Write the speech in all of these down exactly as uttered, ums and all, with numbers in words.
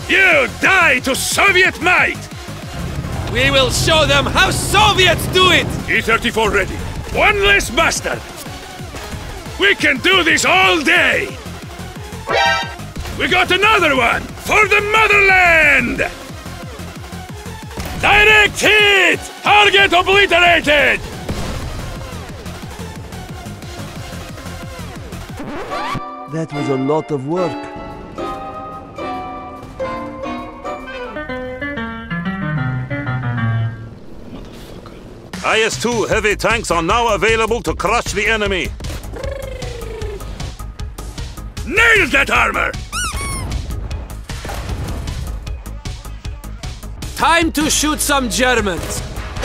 You die to Soviet might! We will show them how Soviets do it! E thirty-four ready. One less bastard! We can do this all day! We got another one! For the motherland! Direct hit! Target obliterated! That was a lot of work. I S two heavy tanks are now available to crush the enemy. Nailed that armor! Time to shoot some Germans!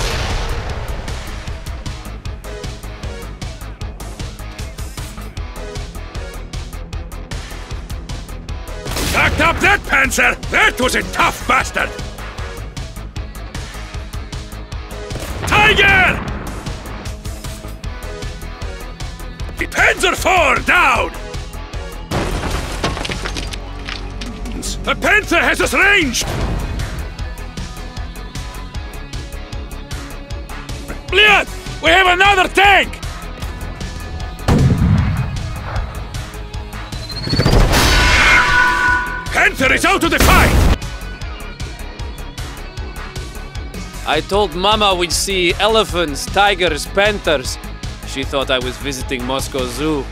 Backed up that panzer! That was a tough bastard! Tiger! The Panzer four down! The Panther has us ranged! Bliat! We have another tank! Panther is out of the fight! I told Mama we'd see elephants, tigers, panthers. She thought I was visiting Moscow Zoo.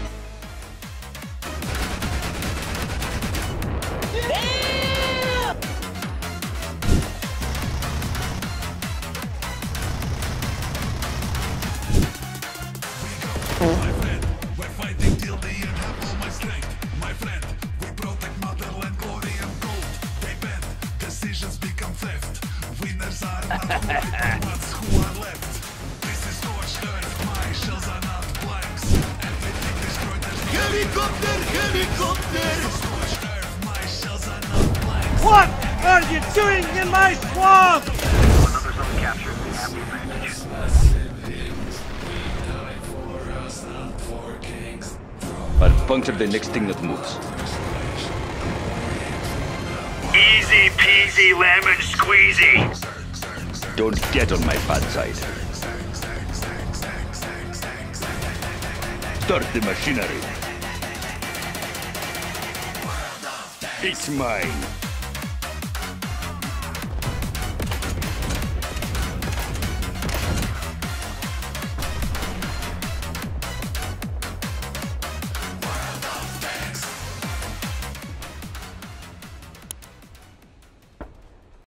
What are you doing in my swamp? I'll puncture the next thing that moves. Easy peasy lemon squeezy. Don't get on my bad side. Start the machinery. It's mine.